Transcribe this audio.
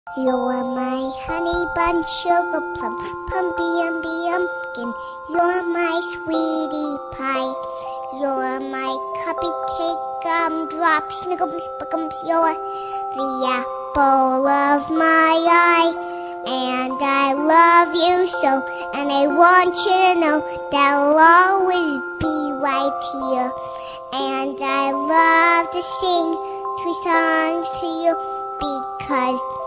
You're my honey bun, sugar plum, pumpy umby umpkin. You're my sweetie pie. You're my cupcake gumdrop, snickums, spickums. You're the apple of my eye. And I love you so, and I want you to know that I'll always be right here. And I love to sing 3 songs to you because